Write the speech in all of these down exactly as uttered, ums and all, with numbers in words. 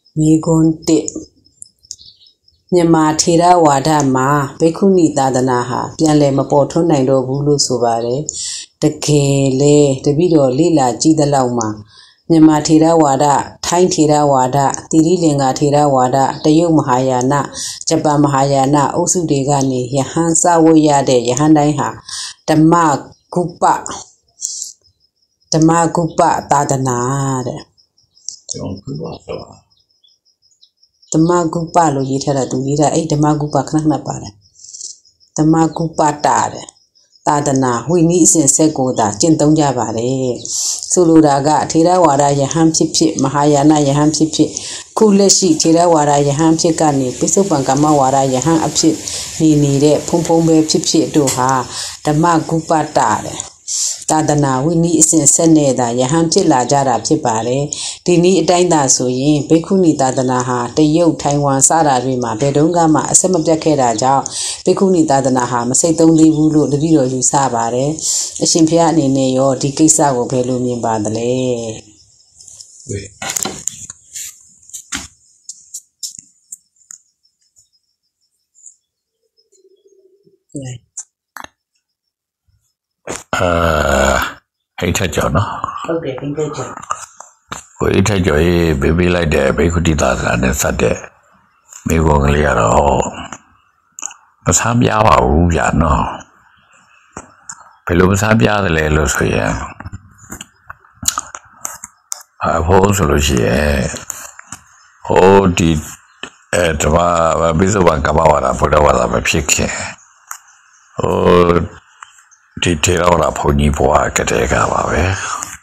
Migunte Nyamatira Wadama, Bekuni Dadanaha, Pianle Mapoto Naido Bulu Subare, the Kele, the Bido Lila Gida Lauma, Nyamatira Wada, Taintira Wada, Tirilinga Tira Wada, the Yum Hayana, Jabam Hayana, Usudegani, Yahansa Woyade, Yahandaiha, the Mag Kupa, the Magupa Dadanade. The Magupa lo yitera do yita eight the Magupa Knapare. The Magupa Tade. Tadana, we need in Segoda, Jinton Javare. Suludaga, Tirawara, Yaham Chip, Mahayana, Yaham Chip, Kuleshi, Tirawara, Yaham Chikani, Pisopankamawara, Yaham Upship, Nini, Pumpombe Chip do ha, the Magupa Tade. Tadana, we need in Seneda, Yaham Chilla Jara Chipare, Dini Daina Suyin, Bekuni Dadanaha, the Yo Taiwan Sara Rima, Bedungama, Semabjakera Jao, Bekuni Dadanaha, Maseton Livulu, the video you sabare, a Shimpiani Neo, the Kisa will Pelumi Badale. Uh, hey, Tajo, no? Okay, thank you. We Tajo, baby like that, Bakudi and then Sade. Maybe only at all. But some Yawa, Uya, no. Pelubasabia, the Lelo, so yeah. I suppose, yeah. Oh, did at a bit of one Kamawara put over a picture. Oh, did tell our pony boy can take away.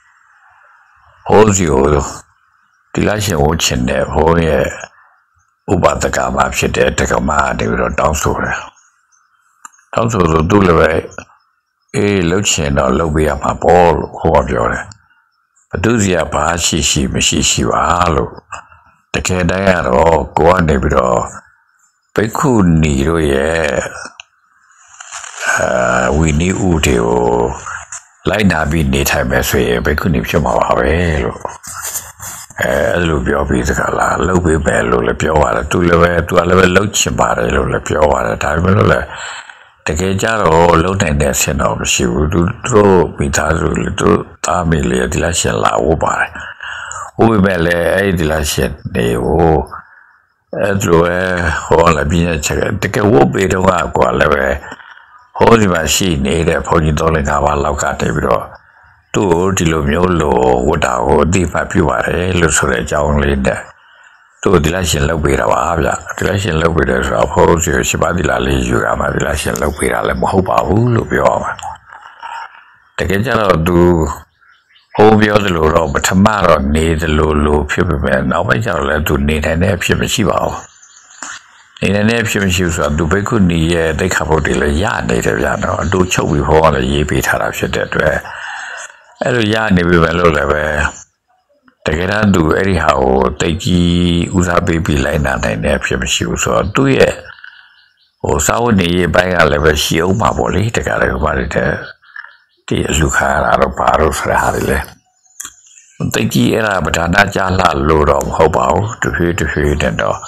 Hold you, the last watching there, oh, yeah. Ubata Kama, she did take a man, they were down to her. Down to the Dulaway, a luchin or lobby up my ball, who of your. But do the Apache, she, she, she, halo. The Kedaya or go on, they would all. They couldn't need, oh, yeah. We knew Uti like not be neat time as we couldn't show our halo. A little bit of Pizzacala, low be bello, le pioa, to level to a level loach barrel, le pioa, time. The Gajaro, low tendency of she would throw Pitazu to Tamilia Dilasha la Uba. Ubi belle, a dilasha, they oh, through a whole being check. Take a whoop bit of aqua level. Holy machine, a pony dolling our locate bro. Two Tilomiolo, what our deep apure, Lucere only there. Two dilation lobby of Avia, dilation lobby of Hose, Shibadilla, Ligama, dilation lobby, Alamoba, Lubioma. The Gajaro do Obio the Luro, but tomorrow need the Lulu, Pupiman, Obajala to need an Epsimachival. In an action, she was a Dubecuni, they couple de la yarn native yano, do choke before the Yipi Tarapsha that way. Every yarn, we were low level. The Gerandu, anyhow, take ye Usa baby line and an action, she was or do ye. O Saudi by a level, she old maboli, the Garabarita. The Lucar, Araparos, Harile. Take ye era, but Anajala load of Hobao to hear to hear and all.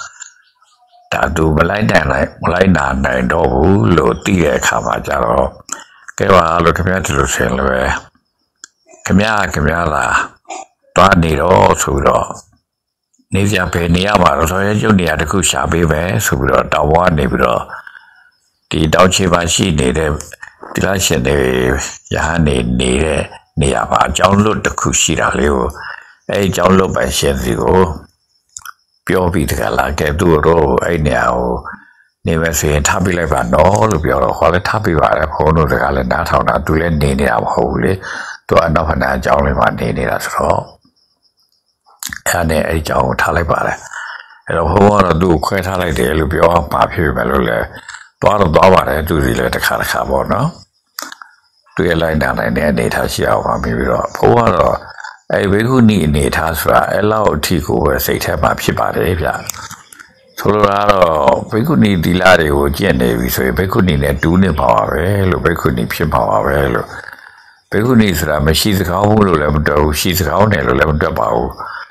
Do Malina like Malina and oh, low dear Kamajaro. Give a look at the Silver. Camia Camilla. Don't need all to Nizia Peniama, so you near the Kusha Bive, so we don't want Nibro. The Dauchi Bashi needed the Lashan Yahani needed Niama, John Lut the Kushira Liu, a John Lut by Shenzigo. Pure Pitala get do a row, a now. Never say tabby like an all of your whole tabby wire, Hono the Galanata, to lend in our holy, to another night, only one day as all. And a John Talibara. And a whole do quite a like the Lubio, Papi Melule, part of Dova, do the letter Caracabo, no? To a line down and then it has your family, poor. I will need it as well. Allow Tico as a tap up Shibari. Solaro, we could need the laddie or Jenny, so we could need a tuning power, we could need pin power. We could need a machine, she's a cow, she's a cow, eleven about.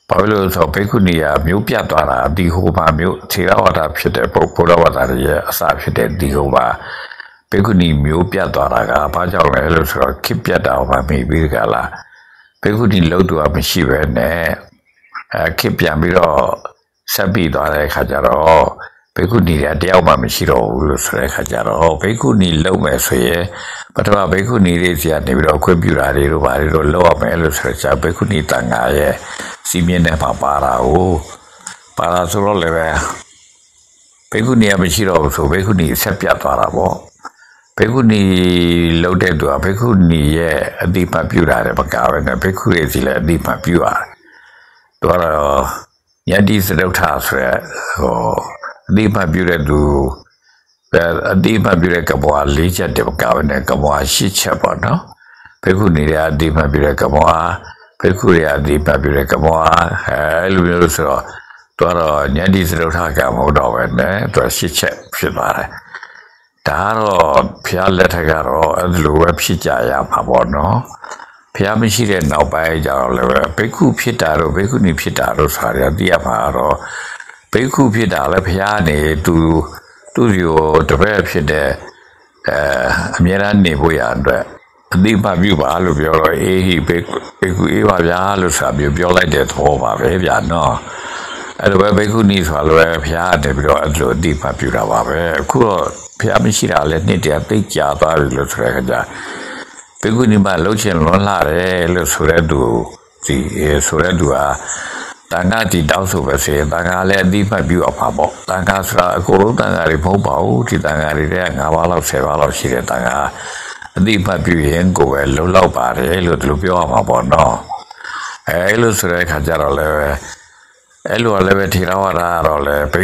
ဘာလို့ဆိုဘေကုနီကမျိုးပြတ်သွားတာဒီဟိုမှာမျိုးထေရဝါဒဖြစ်တဲ့ပုဂ္ဂိုလ်ဝါဒရဲ့အစဖြစ်တဲ့ဒီဟိုမှာဘေကုနီမျိုးပြတ်သွားတာကဘာကြောင့်လဲလို့ဆိုတော့ခေပြတ်တာဘာမိပြီးကြလားဘေကုနီလုံးတူအမရှိပဲနဲ့အဲခေပြန်ပြီးတော့ဆက်ပြီးသွားတဲ့အခါကျတော့ဘေကုနီကတယောက်မှမရှိတော့ဘူးလို့ဆိုတဲ့အခါကျတော့ဘေကုနီလုံးမယ်ဆိုရင်ပထမဘေကုနီလေးစီကနေပြီးတော့ခွင့်ပြုတာတွေတို့ဘာတွေတို့လောက်ရမယ်လို့ဆိုတော့ဘေကုနီတန်ခါရဲ့စီမင်းနဲ့ပါပါတာကိုပါလာဆိုတော့လည်းပဲဘေကုနီကမရှိတော့ဘူးဆိုဘေကုနီဆက်ပြတ်သွားတာပေါ့ဘေကုနီလုံးတဲ့သူကဘေကုနီရဲ့အတိမပြုတာလည်းမကပဲနဲ့ဘေကုရဲ့စီလည်းအတိမပြုရတယ်သူကတော့ယတိစရုထဆိုရဟိုအတိမပြုတဲ့သူအတိမပြုတဲ့ကဘွားလေးချက်တည်းမကပဲနဲ့ကဘွားရှစ်ချက်ပေါ့နော်ဘေကုနီရဲ့အတိမပြုတဲ့ကဘွားဘေကုရဲ့အတိမပြုတဲ့ကဘွားအဲလိုမျိုးဆိုတော့သူကတော့ယတိစရုထကမဟုတ်တော့ပဲနဲ့သူရှစ်ချက်ဖြစ်သွားတယ်ဒါတော့ဖျားလက်ထက်ကတော့အဲ့လိုပဲဖြစ်ကြရမှာပေါ့နော်ဖျားမရှိတဲ့နောက်ပိုင်းကျတော့လည်းဘိက္ခုဖြစ်တာတော့ဘိက္ခုနီဖြစ်တာတော့ဆိုရသိရမှာတော့ဘိက္ခုဖြစ်တာလည်းဖျားနေသူသူ့ရောတပည့်ဖြစ်တဲ့အဲအမြဲတမ်းနေဖို့ရအတွက်အတိပပြုပါလို့ပြောတော့အေးဟိဘိက္ခုဘိက္ခုအေးပါဗျာလို့ဆိုပြီးပြောလိုက်တဲ့သဘောပါပဲဗျာနော်အဲ့လိုပဲဘိက္ခုနီဆိုလို့ပဲဖျားတယ်ပြီးတော့အဲ့လိုအတိပပြုတာပါပဲအခုတော့ဖျားမရှိတာလည်းနှစ်တည်းသိကြသွားပြီလို့ဆိုတဲ့အခါကျဘေကုနီမှာလှုပ်ချင်လွန်လာတယ်လို့ဆိုတဲ့သူဒီဆိုတဲ့သူဟာတန်ခါတီတောက်ဆိုပဲစေတန်ခါလည်းအတိမတ်ပြုအဖာပေါ့တန်ခါဆိုတာအကုန်လုံးတန်ခါတွေမဟုတ်ပါဘူးဒီတန်ခါတွေက၅ပါးလောက်၁၀ပါးလောက်ရှိတဲ့တန်ခါအတိမတ်ပြုရင်ကိုယ်ပဲလုံလောက်ပါတယ်လို့ဒီလိုပြောရမှာပေါ့နော်အဲလိုဆိုတဲ့အခါကျတော့လည်းအဲလိုလည်းပဲထေရဝါဒတော့လည်းဘိ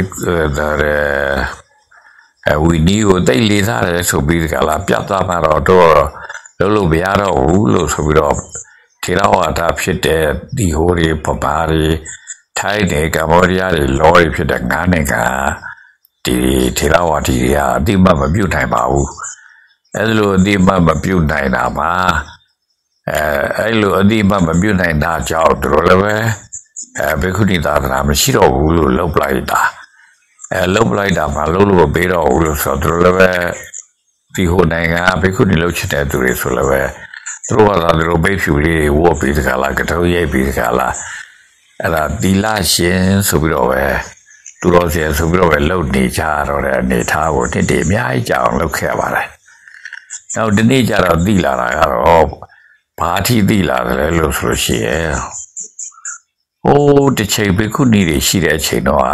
အဲဝီနီကိုတိတ်လေးစားတယ်ဆိုပြီးကလာပြတ်သွားမှာတော့တော့လုံးလို့မရတော့ဘူးလို့ဆိုပြီးတော့ထေရဝါဒဖြစ်တဲ့ဒီဟိုတွေပပါတွေထိုင်းတွေကမ္ဘောဒီးယားတွေလောတွေဖြစ်တဲ့ငါးနိုင်ငံဒီထေရဝါဒီတွေကအတိမတ်မပြုတ်နိုင်ပါဘူးအဲလိုအတိမတ်မပြုတ်နိုင်တာမှာအဲအဲလိုအတိမတ်မပြုတ်နိုင်တာကြောင့်တို့လည်းပဲအဲဘေကုနီသာသနာမရှိတော့ဘူးလို့လောက်ပလိုက်တာအဲလုံးပလိုက်တာမှလုံးလို့ပေးတော့ဘူးလို့ဆိုတော့လည်းပဲဒီဟိုနိုင်ငံဘေကုနီလုံးချတဲ့သူတွေဆိုလည်းပဲသူတို့ကသာသူတို့ဘိတ်ဖြူလေးဝတ်ပြီးတခါလာကတောရိုက်ပြီးတခါလာအဲ့ဒါဒီလာရှင်ဆိုပြီးတော့ပဲသူတော်စင်ဆိုပြီးတော့ပဲလုံနေကြတော့တဲ့အနေထားကိုတည်တည်အများကြီးကြောင်လုပ်ခဲ့ပါတယ်။နောက်ဒီနေ့ကျတော့သိလာတာကတော့ဘာအထိသိလာတယ်လို့ဆိုလို့ရှိရဲ့ဟိုတစ်ချိန်ဘေကုနီတွေရှိတဲ့အချိန်တော့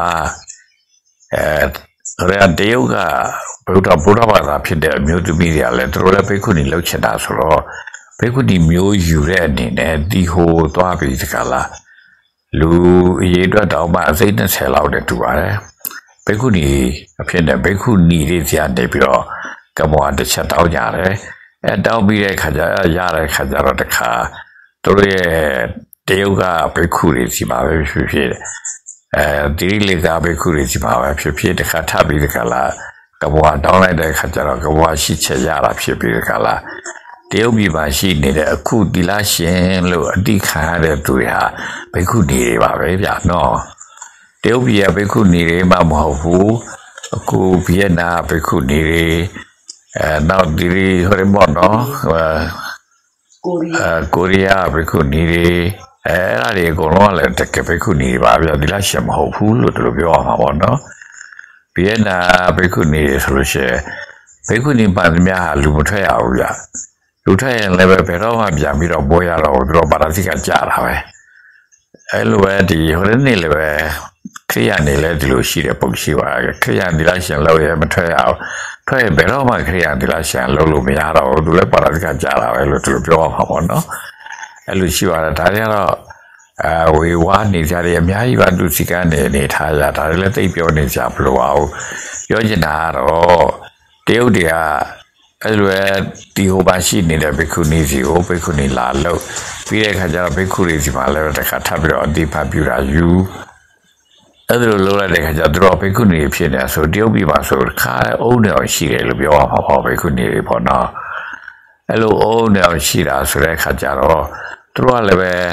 အဲရတရုတ်ကဘုရားဘုရားဘာသာဖြစ်တဲ့အမျိုးသမီးတွေကလည်းသူတို့လည်းဘေကုနီလောက်ချင်တာဆိုတော့ဘေကုနီမျိုးယူတဲ့အနေနဲ့ဒီဟိုသွားပြီးတကလားလူအရေးအတွက်တောင်မှအစိတ်၂၀လောက်တည်းတူပါတယ်ဘေကုနီအဖြစ်နဲ့ဘေကုနီတွေကြာနေပြီးတော့ကမ္ဘာတစ်ချက်တောင်းကြတယ်အဲတောင်းပြီးတဲ့ခါကျရတဲ့ခါကျတော့တခါသူတို့ရဲ့တရုတ်ကဘေကုတွေစီပါပဲဖြစ်ဖြစ်အဲဒီလေကဘေကုတွေစီပါပဲဖြစ်ဖြစ်တခါထပ်ပြီးတခါလားကဘွားတောင်းလိုက်တဲ့ခါကျတော့ကဘွားရှိချက်ရတာဖြစ်ပြီးတခါလားတရုတ်ပြည်မှာရှိနေတဲ့အခုဒီလားရှင်လို့အတိခံရတဲ့သူတွေဟာဘေကုနေတွေပါပဲဗျာနော်တရုတ်ပြည်ကဘေကုနေတွေမှမဟုတ်ဘူးအခုဗီယက်နမ်ဘေကုနေတွေအဲနောက်ဒီဟိုရမော်နော်ကိုရီးယားကိုရီးယားဘေကုနေတွေအဲအဲ့ဒါတွေအကုန်လုံးကလည်းတကယ်ဘေကုနေပါဗျာဒီလားရှင်မဟုတ်ဘူးလို့တို့ပြောရမှာပေါ့နော်ဗီယက်နမ်ဘေကုနေဆိုလို့ရှိရင်ဘေကုနေပါသမျှဟာလူမထွက်ရဘူးဗျာလူထွက်ရင်လည်းပဲဘယ်တော့မှပြန်ပြီးတော့ပေါ်ရတော့သူတို့ပါရစီကကြာတာပဲအဲလိုပဲဒီဟိုနေ့လည်းပဲခရိယာနေလည်းဒီလိုရှိတဲ့ပုံရှိပါခရိယာဒီလားရှင်လောက်ရမထွက်ရအောင်ထွက်ရင်ဘယ်တော့မှခရိယာဒီလားရှင်လောက်လို့မရတော့ဘူးသူလည်းပါရစီကကြာတာပဲလို့သူတို့ပြောရမှာပေါ့နော်အဲလိုရှိပါတယ်ဒါတွေကတော့အဲဝေဝါနေကြတယ်အများကြီးပါသူစီကနေနေထားကြဒါတွေလည်းသိပြောနေကြဘလို့အောင်ပြောချင်တာကတော့တရုတ်တွေကအဲ့လိုဒီဟိုပါရှိနေတဲ့ဘေကုနီစီကိုဘေကုနီလာလို့ပြီးတဲ့အခါကျတော့ဘေကုရီစီမှာလည်းတစ်ခါထပ်ပြီးတော့အတိဖတ်ပြတာယူအဲ့လိုလုပ်လိုက်တဲ့အခါကျတော့ဘေကုနီဖြစ်နေဆိုတရုတ်ပြည်မှာဆိုခါအုံးနေအောင်ရှိတယ်လို့ပြောရမှာပေါ့ဘေကုနီတွေပေါ့နော်အဲ့လိုအုံးနေအောင်ရှိတာဆိုတဲ့အခါကျတော့သူတို့ကလည်းပဲ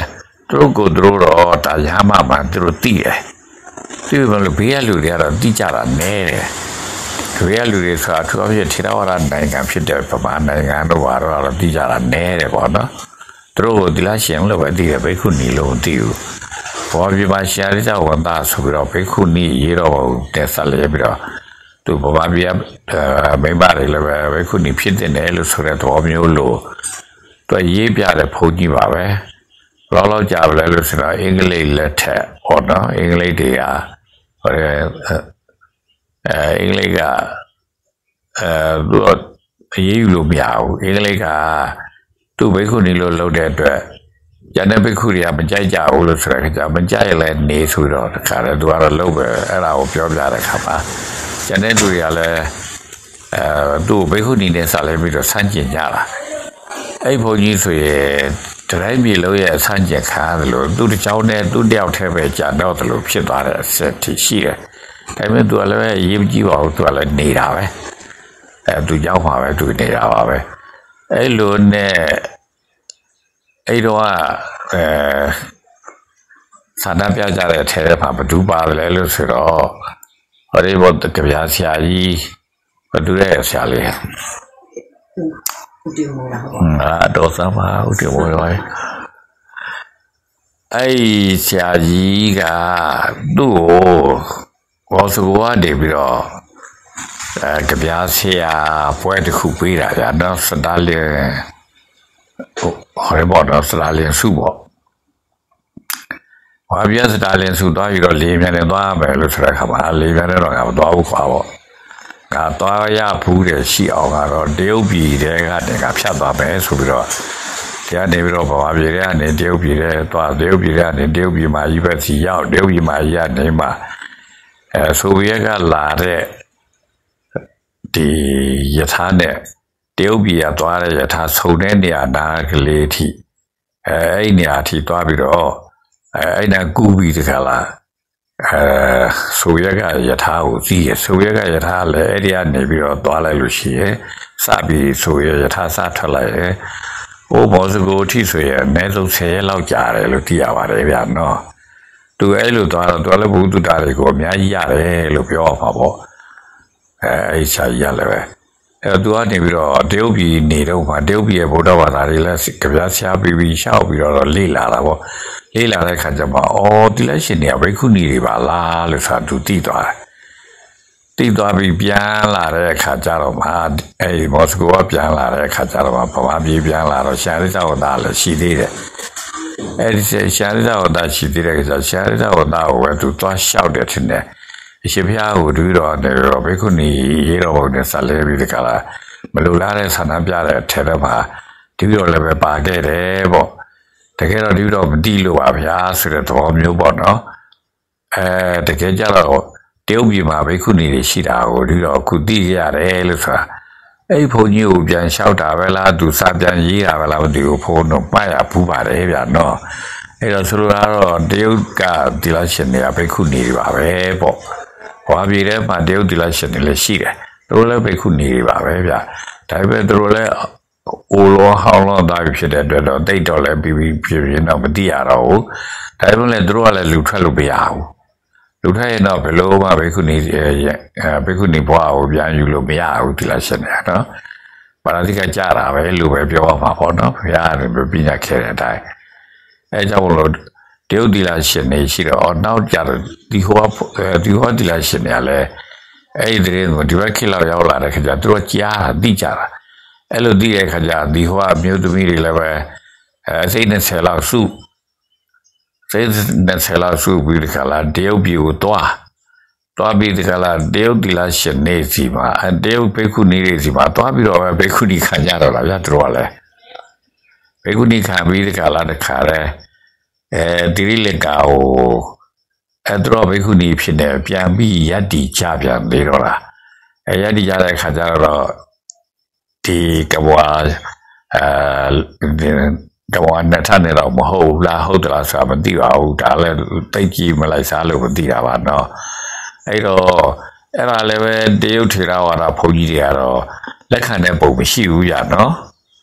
သူကိုသူတော့တာရမှမှသူတို့သိတယ်သူကလည်းဘေးကလူတွေကတော့သိကြတာနဲတယ်ဘေးကလူတွေဆိုတာသူအဖြစ်ထေရဝါဒနိုင်ငံဖြစ်တဲ့ပမာနိုင်ငံတော့ဘာတော့သိကြတာနဲတယ်ပေါ့နော်သူတို့ဒီလားရှင်လို့ပဲသိတယ်ဘိက္ခုနီလို့သိဘူးဘောပြပါရှာရကြဝန်သားဆိုပြီးတော့ဘိက္ခုနီရေတော့တက်ဆက်လဲပြီးတော့သူဘဘာပြမိမတွေလည်းပဲဘိက္ခုနီဖြစ်တဲ့နယ်လို့ဆိုတဲ့တော်မျိုးလို့သူရေးပြတဲ့ဖုန်ကြီးပါပဲလောလောကြပါလဲလို့ဆိုတော့အင်္ဂလိပ်လက်ထက်ဟောနော်အင်္ဂလိပ်တွေကဟိုအဲအင်္ဂလိပ်ကအဲသူအရေးယူလို့မရဘူးအင်္ဂလိပ်ကသူ့ဘိက္ခုနီလို့လုပ်တဲ့အတွက်ကျန်တဲ့ဘိက္ခုတွေကမကြိုက်ကြဘူးလို့ဆိုတဲ့အခါကျမကြိုက်လဲနေဆိုတော့တခါတည်းသူကတော့လုပ်ပဲအဲ့ဒါကိုပြောပြတဲ့ခါမှာကျန်တဲ့လူတွေကလည်းအဲသူ့ဘိက္ခုနီနဲ့ဆက်လဲပြီးတော့ဆန့်ကျင်ကြတာအဲ့ဘုန်းကြီးဆိုရင်တတိုင်းပြည်လုံးရဲ့ဆန့်ကျင်ခံရတယ်လို့သူ့တစ်ချောင်းနဲ့သူ့တယောက်တည်းပဲကြာတော့တယ်လို့ဖြစ်သွားတဲ့အဆက်ထိရှိတယ်ဒါပေမဲ့သူကလည်းရေးမကြည့်ပါဘူးသူကလည်းနေတာပဲအဲသူကြောက်ပါပဲသူနေတာပါပဲအဲ့လိုနဲ့အဲ့တော့အဲဆန္ဒပြကြတဲ့ထဲမှာဘယ်သူပါတယ်လို့ဆိုတော့ဟိုဒီဘောတကဗျာဆရာကြီးဘယ်သူလဲဆရာလေးဦးတင်မိုးလားအာတော့စမ်းပါဦးတင်မိုးရောအဲ့ဆရာကြီးကသူ့ကိုဘောစကွာနေပြီးတော့အဲကြပြားဆရာပွဲတစ်ခုပေးတာဗျာနော်စတာလင်ဟိုဟဲ့ဘောနော်စတာလင်စုပေါ့ဘာပြစတာလင်စုသွားပြီးတော့လေးမြန်နေသွားမယ်လို့ဆိုတဲ့ခါမှာလေးမြန်နေတော့ငါမသွားဘူးခွာပေါ့ငါသွားရဘူးတဲ့ရှိအောင်ကတော့တရုတ်ပြည်တဲကတည်းကဖြတ်သွားမယ်ဆိုပြီးတော့တရားနေပြီးတော့ဘာပြည်ထဲကနေတရုတ်ပြည်ထဲသွားတရုတ်ပြည်ထဲကနေတရုတ်ပြည်မှာကြီးပဲစီရောက်တရုတ်ပြည်မှာကြီးကနေမှာအဲဆိုဗီယက်ကလာတဲ့ဒီယထာနဲ့တရုတ်ပြည်ကသွားတဲ့ယထာဆုံတဲ့နေရာနာကလေးထိအဲအဲ့နေရာထိသွားပြီးတော့အဲအဲ့ဒါကူပြီးတခါလားအဲဆိုဗီယက်ကယထာကိုစီးရဆိုဗီယက်ကယထာလည်းအဲ့ဒီကနေပြီးတော့သွားလိုက်လို့ရှိရင်စပြီးဆိုဗီယက်ယထာစထွက်လိုက်ရဲ့ဟိုဘောစကိုထိဆိုရင်အနည်းဆုံးဆယ်ရက်လောက်ကြာတယ်လို့သိရပါတယ်ဗျာနော်သူအဲ့လိုသွားတော့သူလည်းဘုသူတာတွေကိုအများကြီးရတယ်လို့ပြောပါပေါ့အဲအဲ့ချာကြီးရလည်းပဲအဲသူကနေပြီးတော့တရုတ်ပြည်နေတော့မှတရုတ်ပြည်ရဲ့ဗုဒ္ဓဘာသာတွေလည်းကြပြားဆရာပြီးပြီးရှောက်ပြီးတော့လေ့လာတာပေါ့လေ့လာတဲ့ခါကျမှအော်ဒီလက်ရှင်တွေကဘိက္ခုနီတွေပါလားလို့ဆိုတာသူသိသွားတယ်သိသွားပြီးပြန်လာတဲ့အခါကျတော့မှအဲဒီမော်စကိုကပြန်လာတဲ့အခါကျတော့မှဗမာပြည်ပြန်လာတော့ရှာရိသဝတ္တလည်းရှိသေးတယ်အဲဒီရှာရိသဝတ္တရှိသေးတဲ့အခါကျရှာရိသဝတ္တကိုပဲသူသွားလျှောက်တယ်ထင်တယ်အရှင်ဘုရားကိုတွေ့တော့တယ်တော့ဘိက္ခုနီရေတော်ဘုံနဲ့ဆက်လဲပြီးတကလားမလိုလားတဲ့ဆန္ဒပြတဲ့ထဲတော့မှဒီလိုလည်းပဲပါခဲ့တယ်ပေါ့တကယ်တော့ဒီတော့မတိလို့ပါဗျာဆိုတဲ့သဘောမျိုးပေါ့နော်အဲတကယ်ကြတော့တရုတ်ပြည်မှာဘိက္ခုနီတွေရှိတာကိုဒီတော့အခုသိရတယ်လို့ဆိုတာအဲ့ဘုန်းကြီးကိုပြန်လျှောက်တာပဲလားသူစာပြန်ရေးတာပဲလားဒီကိုဘုန်းတော့မှတ်ရဘူးပါတယ်ဗျာနော်အဲ့တော့ဆိုလိုတာတော့တရုတ်ကဒီလားရှင်တွေကဘိက္ခုနီတွေပါပဲပေါ့ဘာပြည်ထဲမှာတရုတ်ဒီလားရှင်တွေလည်းရှိတယ်သူတို့လည်းဘိက္ခုနီတွေပါပဲဗျာဒါပေမဲ့သူတို့လည်းအိုလောဟောင်းလောသားဖြစ်တဲ့အတွက်တော့တိတ်တော့လည်းပြီးပြီးဖြစ်ဖြစ်တော့မသိရတော့ဘူးဒါပေမဲ့လည်းသူတို့ကလည်းလူထွက်လို့မရဘူးလူထွက်ရင်တော့ဘယ်လိုမှဘိက္ခုနီရဲ့ဘိက္ခုနီဘွားကိုပြန်ယူလို့မရဘူးဒီလားရှင်တွေနော်ပါဠိကကြားတာပဲလို့ပဲပြောမှာပေါ့နော်ဘုရားကပြညာခဲ့တဲ့အတိုင်းအဲကြောင့်လို့တရုတ်ဒီလားရှင်နေရှိတော့နောက်ကြတော့ဒီဟောဒီဟောဒီလားရှင်နေလည်းအဲ့ဒီတဲ့ကိုဒီဘက်ခေတ်လောက်ရောက်လာတဲ့ခါကျသူတို့ကြားတာသိကြတာအဲ့လိုသိတဲ့ခါကျဒီဟောအမျိုးသမီးတွေလည်းပဲအဲစိတ်နဲ့ဆယ်လောက်စုစိတ်နဲ့ဆယ်လောက်စုပြီးဒီကလာတရုတ်ပြည်ကိုတွားတွားပြီးဒီကလာတရုတ်ဒီလားရှင်နေစီမှာတရုတ်ဘိက္ခုနီတွေစီမှာတွားပြီးတော့ဘိက္ခုနီခံကြတော့လားဗျာသူတို့ကလည်းဘိက္ခုနီခံပြီးဒီကလာတခါလဲအဲဒီရိလကာကိုအဲတော့ဘိက္ခုနီဖြစ်နေပြန်ပြီးယက်တီကြပြန်ပြီးတော့လားအဲယက်တီကြတဲ့ခါကျတော့ဒီကဘွားအဲဒီကဘွားနဲ့ထနေတော့မဟုတ်လားဟုတ်တယ်လားဆိုတာမသိပါဘူးဒါလည်းတိတ်ကြီးမလိုက်စားလို့မသိတာပါနော်အဲ့တော့အဲ့ဒါလည်းပဲတရုတ်ထေရဝါဒဘုန်းကြီးတွေကတော့လက်ခံတဲ့ပုံမရှိဘူးရနော်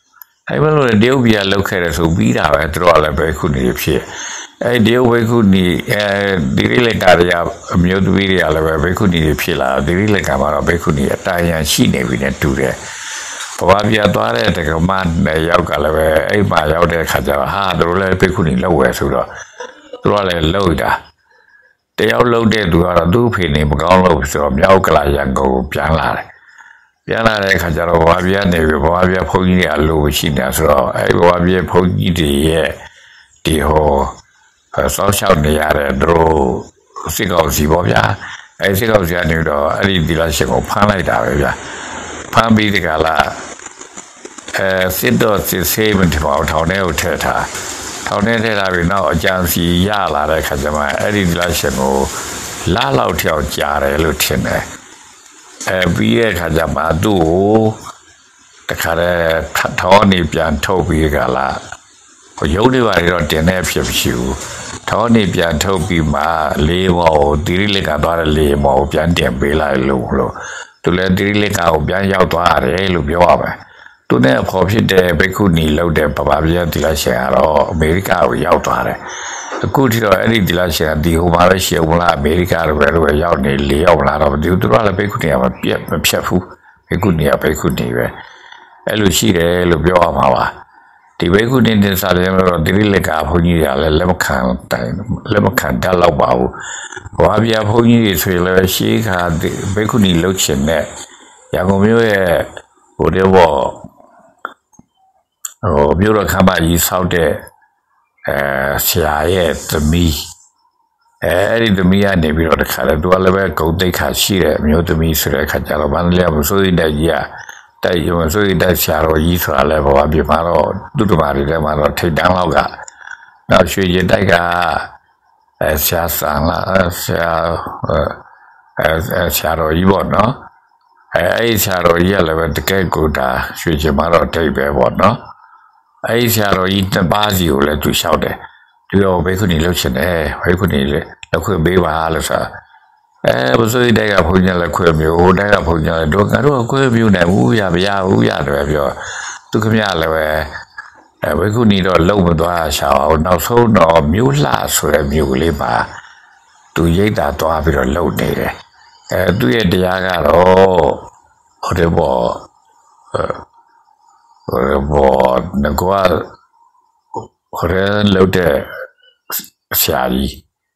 အဲ့ဘလို့တရုတ်ပြည်ကလောက်ခဲ့တယ်ဆိုပြီးတာပဲသူတို့ကလည်းပဲခုနေဖြစ်အဲ့တရုတ်ဘိက္ခုနီအဲဒီရိလကာတွေအမျိုးသမီးတွေကလည်းပဲဘိက္ခုနီတွေဖြစ်လာဒီရိလကာမှာတော့ဘိက္ခုနီအတိုင်းရန်ရှိနေပြီနဲ့တူတယ်ဘဝပြသွားတဲ့တက္ကမနဲ့ရောက်ကလည်းပဲအဲ့မှာရောက်တဲ့ခါကျတော့ဟာသူတို့လည်းဘိက္ခုနီလောက်ဝယ်ဆိုတော့သူတို့ကလည်းလောက်တာတယောက်လောက်တဲ့သူကတော့သူ့ဖေနေမကောင်းလို့ဆိုတော့မြောက်ကလာရန်ကုန်ကိုပြန်လာတယ်ပြန်လာတဲ့ခါကျတော့ဘဝပြနေပြီဘဝပြဘုန်းကြီးတွေအလိုရှိနေဆိုတော့အဲ့ဘဝပြဘုန်းကြီးတွေရဲ့ဒီဟောစောက်ရှောက်နေရတဲ့သူတို့စစ်ကောင်စီပေါ့ဗျာအဲစစ်ကောင်စီကနေတော့အဲ့ဒီဒီလာရှင်ကိုဖမ်းလိုက်တာပဲဗျာဖမ်းပြီးဒီကလာအဲစစ်တော့စစ်ဆေးမတင်ပါဘူးထောင်ထဲကိုထည့်ထားထောင်ထဲထည့်ထားပြီးနောက်အကြံစီရလာတဲ့ခါကျမှအဲ့ဒီဒီလာရှင်ကိုလာလောက်ထောင်ကြားတယ်လို့ထင်တယ်အဲပြီးရဲ့ခါကျမှသူ့ကိုတခါတည်းထောင်းနေပြန်ထုတ်ပြီးကလာရုပ်တွေပါတော့တင်နေဖြစ်ဖြစ်ဘူးထောင်းနေပြန်ထုတ်ပြီးမှလေးဘောကိုတိရိလက်ကသွားတဲ့လေးဘောကိုပြန်တင်ပေးလိုက်လို့လို့သူလည်းတိရိလက်ကကိုပြန်ရောက်သွားရတယ်လို့ပြောရမယ်သူနဲ့ခေါ်ဖြစ်တဲ့ဘိက္ခုနီလောက်တဲ့ပပပြတိလရှင်ကတော့အမေရိကကိုရောက်သွားတယ်အခုထိတော့အဲ့ဒီတိလရှင်ဒီဟိုမှာပဲရှေ့ဦးလားအမေရိကလိုပဲလို့ရောက်နေလေးရောက်လာတော့ဒီသူတို့ကလည်းဘိက္ခုနီကမပြတ်မဖြတ်ဘူးဘိက္ခုနီကဘိက္ခုနီပဲအဲ့လိုရှိတယ်လို့ပြောရမှာပါဒီဘိက္ခုနီတဲ့စာလည်းတော့တိရိလက်ကဘုန်းကြီးတွေကလည်းလက်မခံတိုင်လက်မခံတတ်တော့ပါဘူး။ဘာပြဘုန်းကြီးတွေဆိုရင်လည်းရှေးခါဘိက္ခုနီလှုပ်ချင်တဲ့ရန်ကုန်မြို့ရဲ့ဟိုတဲ့ဘောဟိုမြို့တော်ခမ်းမကြီးဆောက်တဲ့အဲဆရာရဲ့သမီးအဲအဲ့ဒီသမီးကနေပြီးတော့တခါလေသူကလည်းပဲဂုံတိတ်ခါရှိတဲ့အမျိုးသမီးဆိုတဲ့အခါကျတော့ဘာလဲမစိုးရိမ်တဲ့ကြီးကတိုက်ရုံဆိုရတဲ့ဆရာတော်ကြီးဆိုတာလည်းဘာပြမှာတော့သူ့တမားတွေထဲမှာတော့ထိတ်တန်းလောက်ကနောက်ရွှေရတိုက်ကအဲဆရာဆန်လာဆရာအဲဆရာတော်ကြီးပေါ့နော်အဲအဲ့ဆရာတော်ကြီးကလည်းပဲတကယ်ကိုဒါရွှေချင်မှာတော့တိတ်ပဲပေါ့နော်အဲ့ဆရာတော်ကြီးတပါးစီကိုလည်းသူလျှောက်တယ်ဒီတော့ဘိက္ခုနီလှုပ်ချင်တယ်ဘိက္ခုနီလည်းလက်ခွင့်ပေးပါလို့ဆိုတာအဲဘုဆိုးတိုက်ကဘုန်းကြီးလည်းခွဲမျိုးဟိုတိုက်ကဘုန်းကြီးလည်းတို့ကတော့ခွဲမျိုးနဲ့ဦးရမရဦးရတယ်ပြောသူခမရလည်းပဲအဲဘိက္ခုနီတော့လုံမသွားရှာအောင်နောက်ဆုံးတော့မျိုးလှဆိုတဲ့မျိုးကလေးပါသူရိတ်တာသွားပြီးတော့လုံနေတယ်အဲသူ့ရဲ့တရားကတော့ဟိုတဲ့ဘောဟိုဘောငကွာဟိုတဲ့လုံတဲ့ဆရာကြီး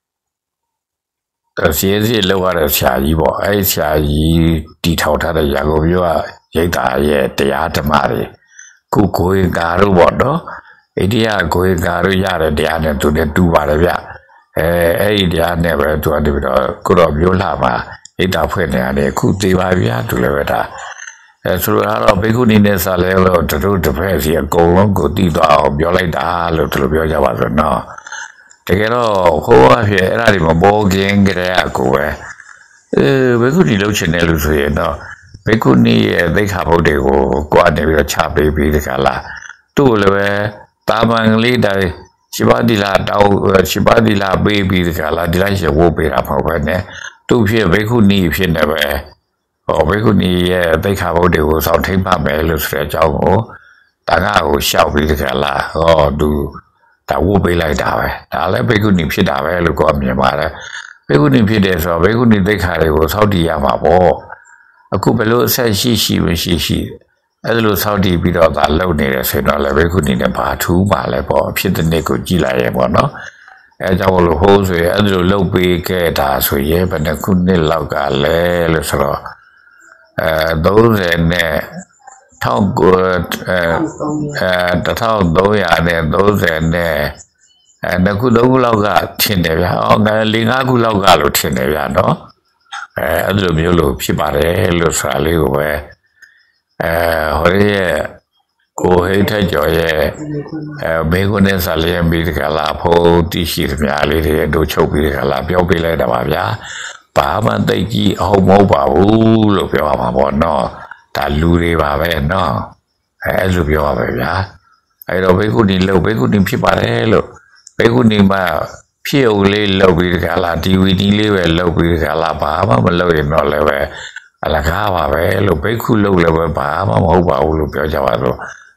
စီးစီးလောက်ရတဲ့ဆရာကြီးပေါ့အဲ့ဆရာကြီးတီထောင်ထားတဲ့ရန်ကုန်မြို့ကရိတ်တာရဲ့တရားဓမ္မတွေခုကိုယ်ကာတို့ပေါ့နော်အိန္ဒိယကိုယ်ကာတို့ရတဲ့တရားနဲ့သူနဲ့တူပါတယ်ဗျအဲအဲ့ဒီတရားနဲ့ပဲသူကတပြီးတော့ကိုတော့မြို့လာမှာရိတ်တာဖွဲ့နေရတယ်ခုသေးပါဗျာသူလည်းပဲဒါအဲဆိုတော့ဘိက္ခုနီနဲ့ဆာလဲလို့တို့တစ်ဖက်စီအကုန်လုံးကိုတည်သွားအောင်ပြောလိုက်တာလို့သူတို့ပြောကြပါဆိုတော့တကယ်တော့ဟိုအဖြစ်အဲ့ဒါဒီမပေါ်ခင်ကြတဲ့အကိုပဲအဲဘိက္ခုနီလှုပ်ချင်တယ်လို့ဆိုရင်တော့ဘိက္ခုနီရဲ့သိက္ခာပုဒ်တွေကိုကိုယ်အနေပြီးတော့ချပေးပြီးဒီကလာသူ့ကိုလည်းပဲတာမန်ကလေးတိုင်းရှိပါဒီလာတောက်ရှိပါဒီလာပေးပြီးဒီကလာဒီလိုက်ရဝိုးပေးတာမဟုတ်ပဲနဲ့သူ့ဖြစ်ဘိက္ခုနီဖြစ်နေပဲဟောဘိက္ခုနီရဲ့သိက္ခာပုဒ်တွေကိုစောင့်ထိန်ပါမယ်လို့ဆိုတဲ့အကြောင်းကိုတာငါကိုရှောက်ပြီးဒီကလာဟောသူဒါဝုတ်ပေးလိုက်တာပဲဒါလည်းဘိက္ခုနီဖြစ်တာပဲလို့ကိုယ်မြင်ပါတယ်ဘိက္ခုနီဖြစ်တယ်ဆိုတော့ဘိက္ခုနီသိက္ခာတွေကိုစောင့်တည်ရမှာပေါ့အခုဘယ်လိုအဆက်ရှိရှိမရှိရှိအဲ့လိုစောင့်တည်ပြီးတော့ဒါလုပ်နေတယ်ဆိုတော့လည်းဘိက္ခုနီနဲ့ဘာထူးမှလည်းပေါ့ဖြစ်တဲ့နေ့ကိုကြည်လိုက်ရပေါ့နော်အဲကြောင့်လို့ဟိုးဆိုရင်အဲ့လိုလုပ်ပေးခဲ့တာဆိုရင်ဘယ်နှခုနှစ်လောက်ကလဲလို့ဆိုတော့အဲသုံးဆယ်နဲ့ထောက်ကိုအဲတထောက်သုံးရာနဲ့သုံးဆယ်နဲ့အဲနှစ်ခုသုံးခုလောက်ကထင်တယ်ဗျာ။အော်ငါလေးငါးခုလောက်ကလို့ထင်တယ်ဗျာနော်။အဲအဲ့လိုမျိုးလို့ဖြစ်ပါတယ်လို့ဆိုတာလေးကိုပဲအဲဟိုရဲ့ကိုဟိထက်ကျော်ရဲ့အဲဘေကုနဲ့ဆာလျံပြီးတကလာဖို့တိရှိသမျှလေးတွေတို့ချုပ်ပြီးတကလာပြောပြလိုက်တာပါဗျာ။ဘာမှတိတ်ကြီးအဟုတ်မဟုတ်ပါဘူးလို့ပြောပါမှာပေါ့နော်။ဒါလူတွေပါပဲနော်အဲအဲ့လိုပြောပါပဲဗျာအဲ့တော့ဘိက္ခုနီလှုပ်ဘိက္ခုနီဖြစ်ပါတယ်လို့ဘိက္ခုနီမှာဖြစ်ုံလေးလှုပ်ပြီးတကလားဒီဝီဒီလေးပဲလှုပ်ပြီးတကလားဘာမှမလှုပ်ရင်တော့လည်းပဲအလကားပါပဲလို့ဘိက္ခုလှုပ်လည်းပဲဘာမှမဟုတ်ပါဘူးလို့ပြောကြပါတော့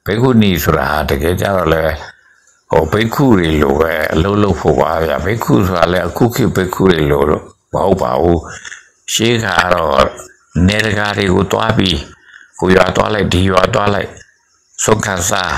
ဘေကုနီဆိုတာတကယ်ကြတော့လေဟိုဘေကုတွေလိုပဲအလုံးလုံးဖို့ပါဗျာဘေကုဆိုတာလေအခုခေတ်ဘေကုတွေလိုတော့မဟုတ်ပါဘူးရှေးကတော့နေတကာတွေကိုတွားပြီးကိုရွာတွားလိုက်ဒီရွာတွားလိုက်ဆုံးခန်းစား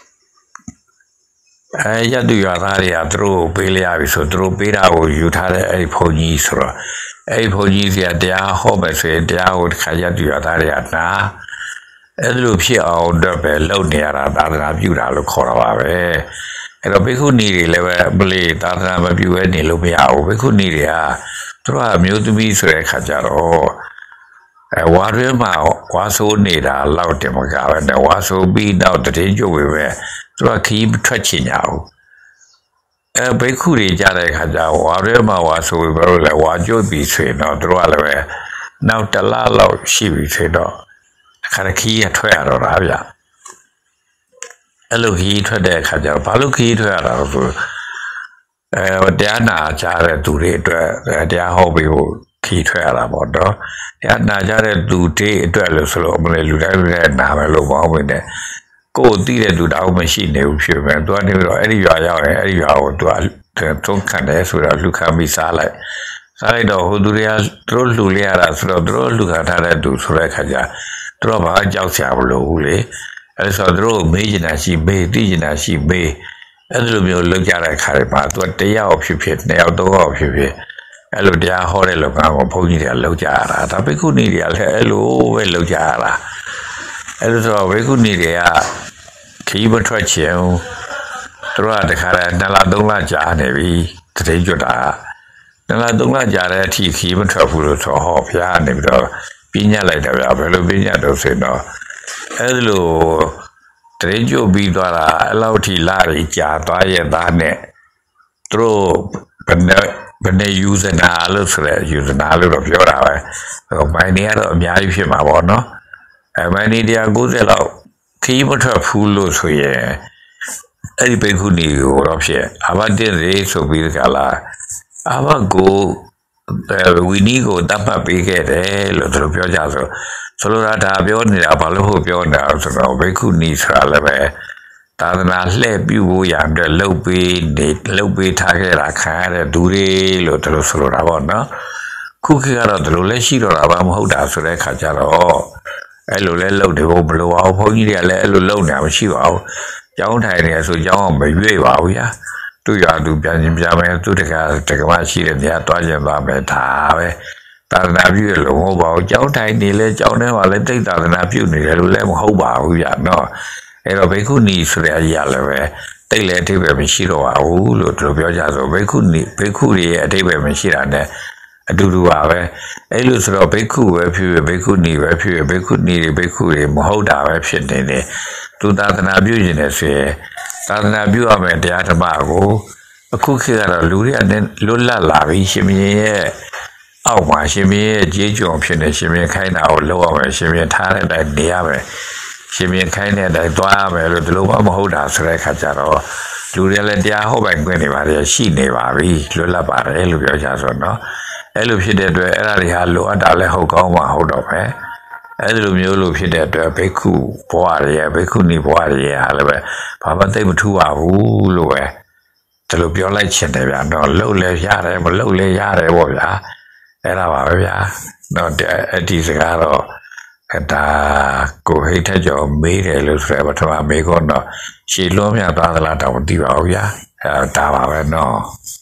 အဲရတူရွာသားတွေကသူတို့ပေးလိုက်ရပြီဆိုသူတို့ပေးတာကိုယူထားတဲ့အဲ့ဒီဘုံကြီးဆိုတော့အဲ့ဒီဘုံကြီးကတရားဟောမယ်ဆိုရင်တရားကိုတစ်ခါရတူရွာသားတွေကနာအဲ့လိုဖြစ်အောင်တော့ပဲလုပ်နေရတာသာသနာပြုတာလို့ခေါ်တာပါပဲအဲ့တော့ဘိက္ခုနီတွေလည်းပဲမလေးသာသနာမပြုဘဲနေလို့မရဘူးဘိက္ခုနီတွေကသူတို့ကမျိုးသမီးဆိုတဲ့အခါကျတော့အဲဝါရဲမှာဝါဆိုးနေတာလောက်တယ်မကပဲနဲ့ဝါဆိုးပြီးတော့တည်ကြွပဲပဲသူကခီးထွက်ချင်ကြအောင်အဲဘိက္ခုတွေကြတဲ့အခါကျဝါရဲမှာဝါဆိုးပဲလို့လဲဝါကြွပြီးဆိုရင်တော့သူကလည်းပဲနောက်တလားလောက်ရှိပြီဆိုတော့ခါခီးရထွက်ရတော့တာဗျအဲ့လိုခီးထွက်တဲ့အခါကျတော့ဘာလို့ခီးထွက်ရတာလဲဆိုအဲတရားနာကြတဲ့သူတွေအတွက်တရားဟောပြီးဖို့ခီးထွက်ရတာပေါ့နော်တရားနာကြတဲ့သူတွေအတွက်လို့ဆိုလို့မလဲလူတိုင်းလူတိုင်းနာမယ်လို့မဟုတ်ဘူးနဲ့ကိုယ်သိတဲ့သူတောင်မရှိနေဘူးဖြစ်မယ်သူကနေပြီးတော့အဲ့ဒီရွာရောက်ရင်အဲ့ဒီရွာကိုသူကသုံးခံတယ်ဆိုတော့လူခံပြီးစားလိုက်စားလိုက်တော့ဟိုသူတွေကသူတို့လှူလိုက်ရတာဆိုတော့သူတို့လှူခံထားတဲ့သူဆိုတဲ့အခါကျသူတို့ဘာကြောက်စရာမလိုဘူးလေအဲဆိုသူတို့မေးချင်တာရှိမေးသိချင်တာရှိမေးအဲ့လိုမျိုးလုပ်ကြတဲ့အခါတွေမှာသူကတရားဖြစ်ဖြစ်နှစ်ယောက်သုံးယောက်ဖြစ်ဖြစ်အဲ့လိုတရားဟောတဲ့လောကကိုဘုန်းကြီးတွေကလုပ်ကြရတာဒါဘိက္ခုနီတွေကလည်းအဲ့လိုပဲလုပ်ကြရတာအဲ့လိုဆိုဘိက္ခုနီတွေကခီးမထွက်ချင်သူတို့ကတခါတည်းနှစ်လသုံးလကြာနေပြီတတိကျွတ်တာနှစ်လသုံးလကြာတဲ့အထိခီးမထွက်ဘူးလို့ဆိုဟောဘုရားနေပြီးတော့ပြညတ်လိုက်တယ်ဗျာဘယ်လိုပြညတ်တော့ဆိုတော့အဲ့လိုတရင်ကျုပ်ပြီးသွားတာအဲ့လောက်ထိလာရီကြာသွားရဲ့သားနဲ့သူတို့ဘယ်နဲ့ဘယ်နဲ့ယူဇနာလို့ဆိုရဲယူဇနာလို့တော့ပြောတာပဲမိုင်းနေကတော့အများကြီးဖြစ်မှာပေါ့နော်အဲမိုင်းနေတရား၉၀လောက်ခီးမထွက်ဘူးလို့ဆိုရင်အဲ့ဒီဘိက္ခုနီကိုတော့ဖြစ်အဘတင်ရေဆိုပြီးကြလားအဘကိုဝီနီကိုတပ်ပတ်ပေးခဲ့တယ်လို့သူတို့ပြောကြဆိုဆိုလိုတာဒါပြောနေတာဘာလို့ဟုတ်ပြောနေတာဆိုတော့ဘိက္ခုနီဆိုတာလည်းပဲသာသနာလှည့်ပြုဖို့ရတဲ့လှုပ်ပေးနေလှုပ်ပေးထားခဲ့တာခံရတဲ့သူတွေလို့သူတို့ဆိုလိုတာပေါ့နော်ခုခေတ်ကတော့သူတို့လည်းရှိတော့တာဘာမဟုတ်တာဆိုတဲ့ခါကျတော့အဲ့လိုလဲလှုပ်တယ်ဘုံမလို့အောင်ဘုန်းကြီးတွေကလည်းအဲ့လိုလှုပ်နေတာမရှိပါဘူးကျောင်းထိုင်နေဆိုကျောင်းအောင်မရွေ့ပါဘူးညာသူရသူပြန်ချင်းပြမယ်သူတကတကမရှိတဲ့နေရာတွားကျင်သွားမယ်ဒါပဲသာသနာပြုရလို့မဟုတ်ပါဘူးကျောင်းထိုင်နေလဲကျောင်းထဲမှာလည်းတိတ်သာသနာပြုနေတယ်လို့လည်းမဟုတ်ပါဘူးညာနော်အဲ့တော့ဘိက္ခုနီဆိုတဲ့အရာလည်းပဲတိတ်လည်းအဓိပ္ပာယ်မရှိတော့ပါဘူးလို့သူတို့ပြောကြဆိုဘိက္ခုနီဘိက္ခုတွေရဲ့အဓိပ္ပာယ်မရှိတာနဲ့အတူတူပါပဲအဲ့လိုဆိုတော့ဘိက္ခုပဲဖြစ်ဖြစ်ဘိက္ခုနီပဲဖြစ်ဖြစ်ဘိက္ခုနီတွေဘိက္ခုတွေမဟုတ်တာပဲဖြစ်နေတယ်သူသာသနာပြုနေတယ်ဆိုရင်သာသနာပြုရမယ်တရားဓမ္မကိုအခုခေတ်ကတော့လူတွေကလွတ်လပ်လာပြီရှင်မင်းရဲ့အောက်မှာရှင်မင်းရဲ့ကြေးကြုံဖြစ်နေရှင်မင်းခိုင်းတာကိုလုပ်ရမယ်ရှင်မင်းထားတဲ့အတိုင်းနေရမယ်ရှင်မင်းခိုင်းတဲ့အတိုင်းသွားရမယ်လို့ဒီလိုမှမဟုတ်တာဆိုတဲ့အခါကျတော့လူတွေလည်းတရားဟောပိုင်ခွင့်နေပါတယ်ရှိနေပါပြီလွတ်လပ်ပါတယ်လို့ပြောကြဆိုတော့အဲ့လိုဖြစ်တဲ့အတွက်အဲ့ဒါတွေဟာလိုအပ်တာလည်းဟုတ်ကောင်းမှဟုတ်တော့ပဲအဲ့လိုမျိုးလို့ဖြစ်တဲ့အတွက်ဘိက္ခုဘဝတွေရဲ့ဘိက္ခုနီဘဝတွေရဲ့ဟာလည်းပဲဘာမှသိမထူပါဘူးလို့ပဲဒီလိုပြောလိုက်ချင်တယ်ဗျာတော့လှုပ်လဲရတယ်မလှုပ်လဲရတယ်ပေါ့ဗျာအဲ့ဒါပါပဲဗျာတော့အဲ့ဒီစကားတော့ဒါကိုဟိတ်ထက်ကျော်မေးတယ်လို့ဆိုရပထမမေးခွန်းတော့ရှည်လွန်မြသွားသလားတော့မသိပါဘူးဗျာအဲဒါပါပဲနော်